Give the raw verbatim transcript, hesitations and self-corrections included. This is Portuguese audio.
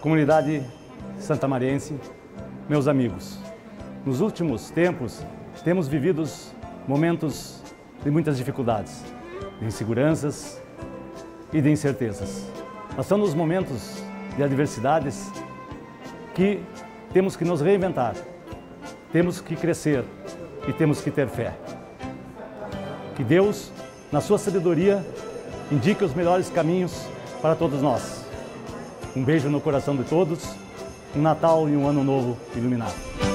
Comunidade santamariense, meus amigos, nos últimos tempos temos vivido momentos de muitas dificuldades, de inseguranças e de incertezas. Mas são nos momentos de adversidades que temos que nos reinventar, temos que crescer e temos que ter fé. Que Deus, na sua sabedoria, indique os melhores caminhos para todos nós. Um beijo no coração de todos, um Natal e um Ano Novo iluminado.